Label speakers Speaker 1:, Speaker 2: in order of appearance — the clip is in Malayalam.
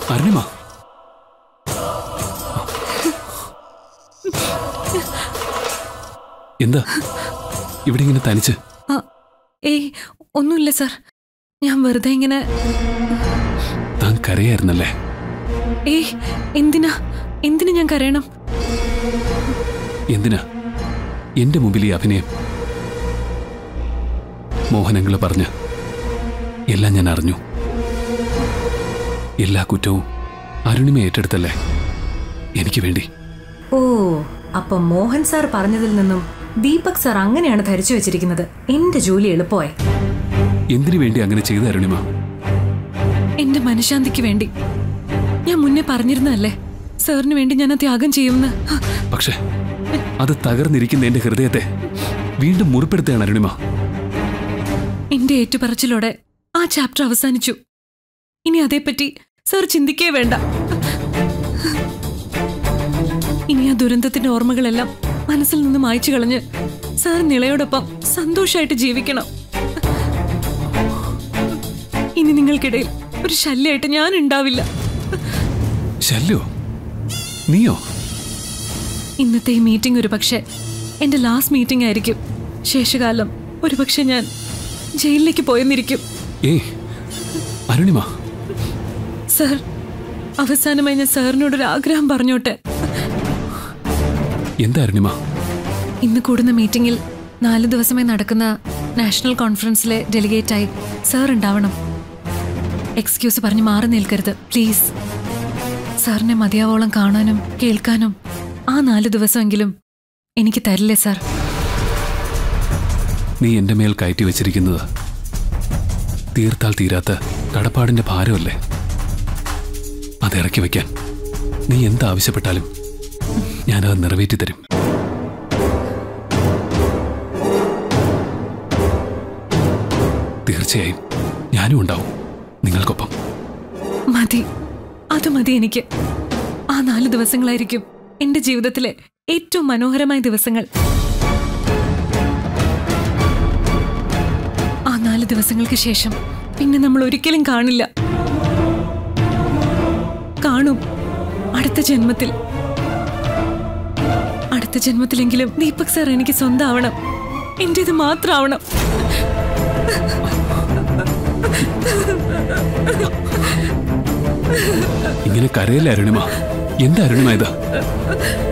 Speaker 1: അരുണിമ, എന്താ ഇവിടെ ഇങ്ങനെ തനിച്ച്?
Speaker 2: ഏയ് ഒന്നുമില്ല സാർ, ഞാൻ വെറുതെ ഇങ്ങനെ.
Speaker 1: താൻ കരയായിരുന്നല്ലേ?
Speaker 2: ഏയ് എന്തിനാ ഞാൻ കരയണം?
Speaker 1: എന്തിനാ എന്റെ മുമ്പിൽ ഈ അഭിനയം? മോഹനങ്ങള് പറഞ്ഞ് എല്ലാം ഞാൻ അറിഞ്ഞു. എല്ലാ കുറ്റവും അരുണിമ ഏറ്റെടുത്തല്ലേ എനിക്ക് വേണ്ടി?
Speaker 3: ഓ, അപ്പൊ മോഹൻ സാർ പറഞ്ഞതിൽ നിന്നും ദീപക് സാർ അങ്ങനെയാണ് ധരിച്ചു വെച്ചിരിക്കുന്നത്. എന്റെ ജോലി എളുപ്പമായി.
Speaker 1: എന്തിനു വേണ്ടി അങ്ങനെ ചെയ്ത അരുണിമ?
Speaker 2: എന്റെ മനഃശാന്തിക്ക് വേണ്ടി. ഞാൻ മുന്നേ പറഞ്ഞിരുന്നല്ലേ സാറിന് വേണ്ടി ഞാൻ ത്യാഗം ചെയ്യുമെന്ന്.
Speaker 1: പക്ഷെ അത് തകർന്നിരിക്കുന്ന എന്റെ ഹൃദയത്തെ വീണ്ടും മുറിപ്പെടുത്തുകയാണ് അരുണിമ.
Speaker 2: എന്റെ ഏറ്റുപറച്ചിലോടെ ആ ചാപ്റ്റർ അവസാനിച്ചു. ഇനി അതേപ്പറ്റി സാർ ചിന്തിക്കേ വേണ്ട. ഇനി ആ ദുരന്തത്തിന്റെ ഓർമ്മകളെല്ലാം മനസ്സിൽ നിന്ന് മായ്ച്ചു കളഞ്ഞ് സാർ നിളയോടൊപ്പം സന്തോഷമായിട്ട് ജീവിക്കണം. ഇനി നിങ്ങൾക്കിടയിൽ ഒരു ശല്യമായിട്ട് ഞാൻ ഉണ്ടാവില്ല.
Speaker 1: ശല്യോ? നീയോ?
Speaker 2: ഇന്നത്തെ ഈ മീറ്റിംഗ് ഒരു പക്ഷേ എന്റെ ലാസ്റ്റ് മീറ്റിംഗ് ആയിരിക്കും. ശേഷകാലം ഒരു പക്ഷെ ഞാൻ ജയിലിലേക്ക് പോയെന്നിരിക്കും.
Speaker 1: അരുണിമ,
Speaker 2: സാർ, അവസാനമായി ഞാൻ സാറിനോടൊരു ആഗ്രഹം പറഞ്ഞോട്ടെ?
Speaker 1: എന്താ അരുണിമ?
Speaker 2: ഇന്ന് കൂടുന്ന മീറ്റിംഗിൽ 4 ദിവസമായി നടക്കുന്ന നാഷണൽ കോൺഫറൻസിലെ ഡെലിഗേറ്റായി സാർ ഉണ്ടാവണം. എക്സ്ക്യൂസ് പറഞ്ഞ് മാറി നിൽക്കരുത് പ്ലീസ്. സാറിനെ മതിയാവോളം കാണാനും കേൾക്കാനും ആ 4 ദിവസമെങ്കിലും എനിക്ക് തരില്ലേ സാർ?
Speaker 1: നീ എന്റെ മേൽ കയറ്റി വെച്ചിരിക്കുന്നത് തീർത്താൽ തീരാത്ത കടപ്പാടിന്റെ ഭാരമല്ലേ? അതിറക്കി വയ്ക്കാൻ നീ എന്താവശ്യപ്പെട്ടാലും ഞാനത് നിറവേറ്റി തരും. തീർച്ചയായും ഞാനും ഉണ്ടാവും നിങ്ങൾക്കൊപ്പം.
Speaker 2: മതി, അത് മതി എനിക്ക്. ആ 4 ദിവസങ്ങളായിരിക്കും എന്റെ ജീവിതത്തിലെ ഏറ്റവും മനോഹരമായ ദിവസങ്ങൾ. ആ 4 ദിവസങ്ങൾക്ക് ശേഷം പിന്നെ നമ്മൾ ഒരിക്കലും കാണില്ല. കാണും അടുത്ത ജന്മത്തിൽ. അടുത്ത ജന്മത്തിലെങ്കിലും ദീപക് സാർ എനിക്ക് സ്വന്തമാവണം. എന്റേത് മാത്രമാവണം.
Speaker 1: ഇങ്ങനെ കരയല്ലേ അരുണിമ? എന്താ അരുണിമ ഇത്?